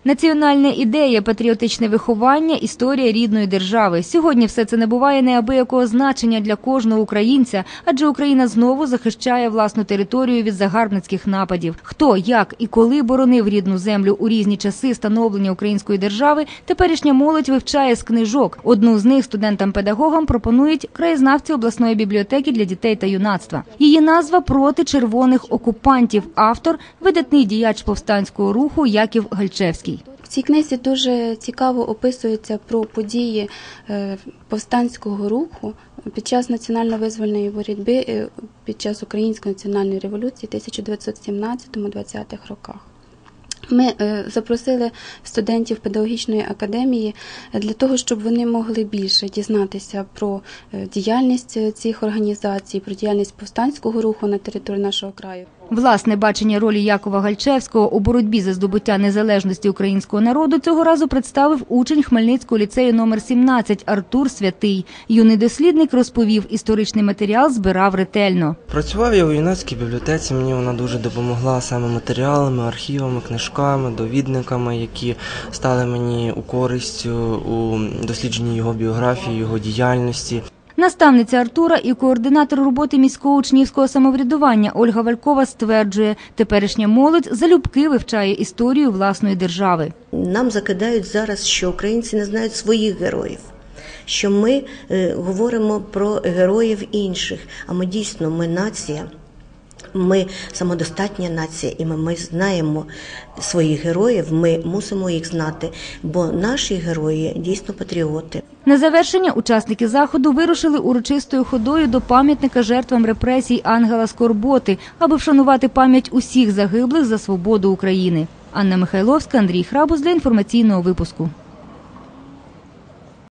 Національна ідея, патріотичне виховання, історія рідної держави. Сьогодні все це набуває неабиякого значення для кожного українця, адже Україна знову захищає власну територію від загарбницьких нападів. Хто, як і коли боронив рідну землю у різні часи становлення української держави, теперішня молодь вивчає з книжок. Одну з них студентам-педагогам пропонують краєзнавці обласної бібліотеки для дітей та юнацтва. Її назва «Проти червоних окупантів». Автор – видатний діяч повстанського руху Яків Гальчевський. В цій книзі дуже цікаво описується про події повстанського руху під час національно-визвольної боротьби, під час Української національної революції в 1917-20 роках. Ми запросили студентів педагогічної академії для того, щоб вони могли більше дізнатися про діяльність цих організацій, про діяльність повстанського руху на території нашого краю. Власне бачення ролі Якова Гальчевського у боротьбі за здобуття незалежності українського народу цього разу представив учень Хмельницького ліцею номер 17 Артур Святий. Юний дослідник розповів, історичний матеріал збирав ретельно. Працював я у юнацькій бібліотеці, мені вона дуже допомогла саме матеріалами, архівами, книжками, довідниками, які стали мені у користь у дослідженні його біографії, його діяльності. Наставниця Артура і координатор роботи міського учнівського самоврядування Ольга Валькова стверджує, теперішня молодь залюбки вивчає історію власної держави. Нам закидають зараз, що українці не знають своїх героїв, що ми говоримо про героїв інших, а ми дійсно, ми нація. Ми самодостатня нація, і ми знаємо своїх героїв, ми мусимо їх знати, бо наші герої дійсно патріоти. На завершення учасники заходу вирушили урочистою ходою до пам'ятника жертвам репресій Ангела Скорботи, аби вшанувати пам'ять усіх загиблих за свободу України. Анна Михайловська, Андрій Храбус для інформаційного випуску.